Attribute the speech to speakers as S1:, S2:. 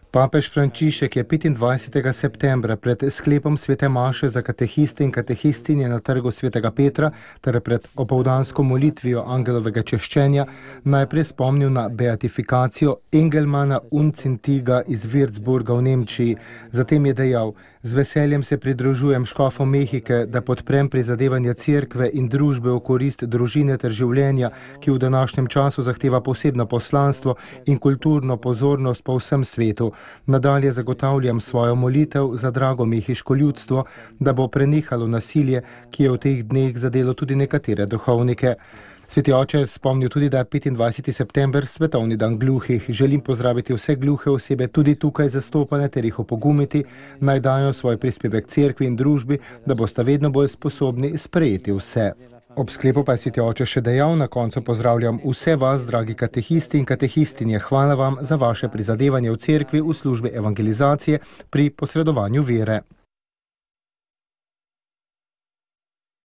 S1: Papež Frančišek je 25. septembra pred sklepom svete maše za katehiste in katehistinje na trgu svetega Petra ter pred opoldansko molitvijo angelovega češčenja najprej spomnil na beatifikacijo Engelmana Uncintiga iz Würzburga v Nemčiji. Zatem je dejal: "Z veseljem se pridružujem škofom Mehike, da podprem prizadevanja cerkve in družbe v korist družine ter življenja, ki v današnjem času zahteva posebno poslanstvo in kulturno pozornost po vsem svetu. Nadalje zagotavljam svojo molitev za drago mehiško ljudstvo, da bo prenehalo nasilje, ki je v teh dneh zadelo tudi nekatere duhovnike." Sveti oče je spomnil tudi, da je 25. september svetovni dan gluhih. Želim pozdraviti vse gluhe osebe, tudi tukaj zastopane, ter jih opogumiti, naj dajo svoj prispevek cerkvi in družbi, da bosta vedno bolj sposobni sprejeti vse. Ob sklepu pa je sveti oče še dejal: "Na koncu pozdravljam vse vas, dragi katehisti in katehistinje. Hvala vam za vaše prizadevanje v cerkvi v službi evangelizacije pri posredovanju vere."